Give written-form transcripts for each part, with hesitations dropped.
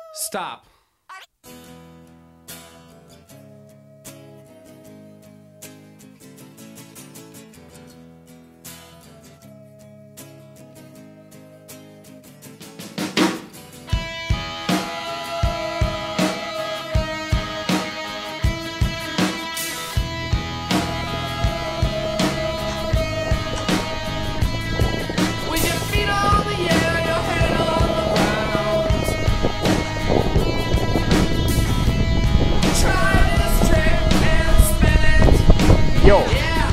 Stop. Yo.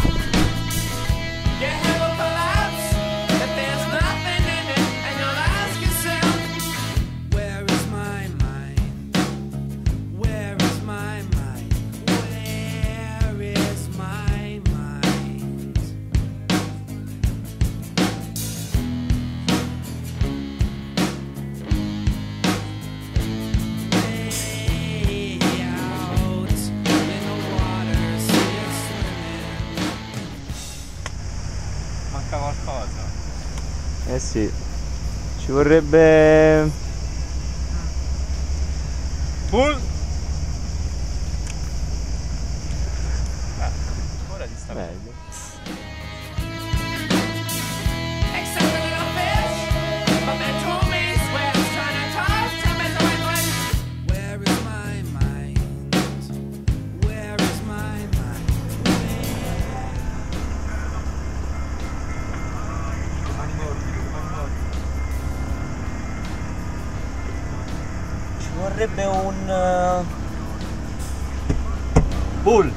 Manca qualcosa. Eh sì, ci vorrebbe... Bull! Ora ti sta meglio. Ci vorrebbe un... Bull!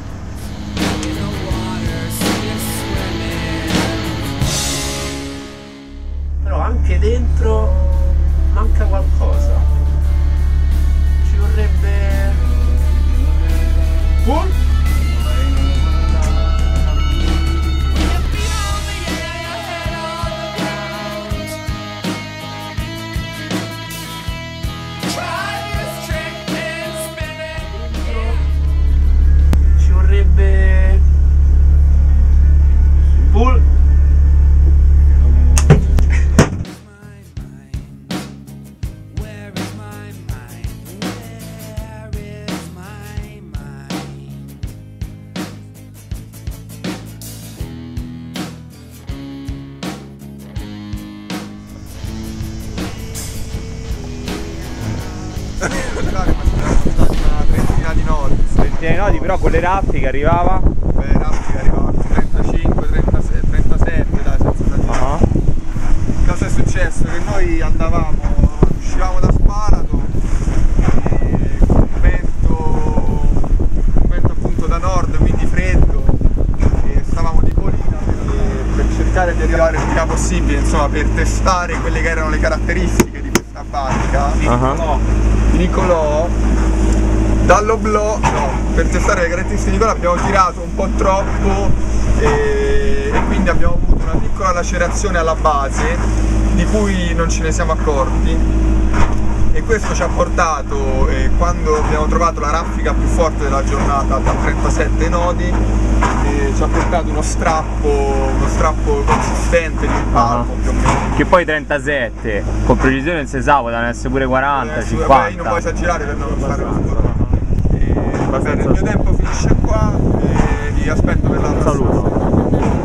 Però anche dentro manca qualcosa. Ci vorrebbe... Bull! Ci vorrebbe... Bull! Una trentina di nodi. Trentina di nodi, però con le raffiche arrivava... Beh, raffica arrivava a 35, 36, 37, dai, senza esagerare. Cosa è successo? Che noi uscivamo da Sparato e con un vento appunto da nord, quindi freddo, e stavamo di colina per cercare di arrivare il prima possibile, insomma, per testare quelle che erano le caratteristiche di questa barca. Di Nicolò, dall'oblò, no, per testare le caratteristiche di Nicolò abbiamo tirato un po' troppo e quindi abbiamo avuto una piccola lacerazione alla base di cui non ce ne siamo accorti, e questo ci ha portato, quando abbiamo trovato la raffica più forte della giornata da 37 nodi, ci ha portato uno strappo consistente di un palmo più o meno. Che poi 37, con precisione non si sa, potevano essere pure 40, 50. Vabbè, io non voglio esagerare per non fare uno. Va bene, il mio tempo finisce qua e vi aspetto per la prossima. Saluto.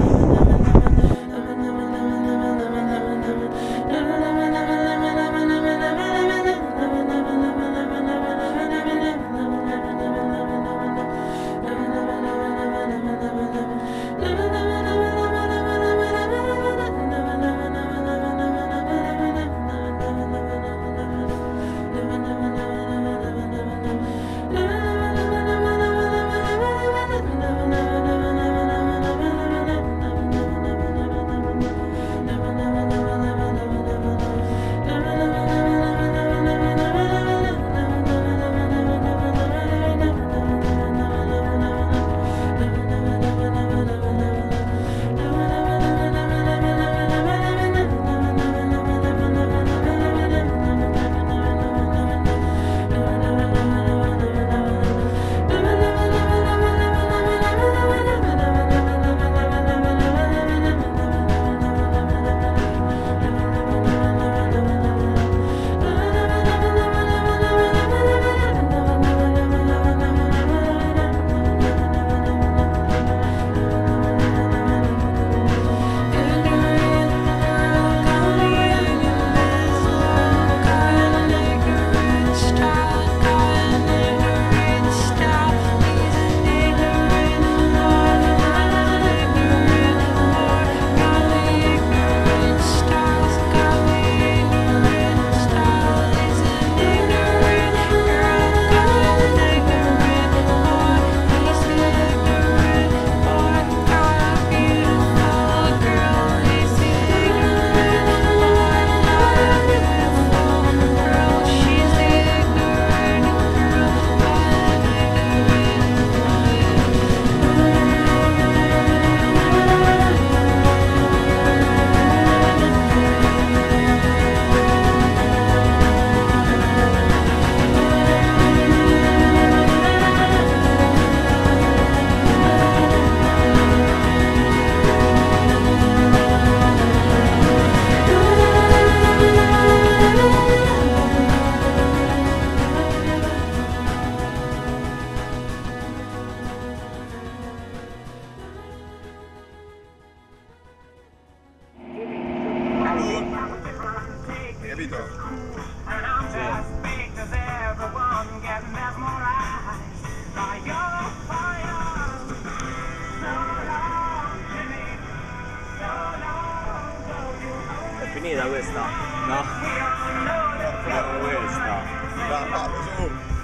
È finita questa? No? Questa. Dai, fallo su.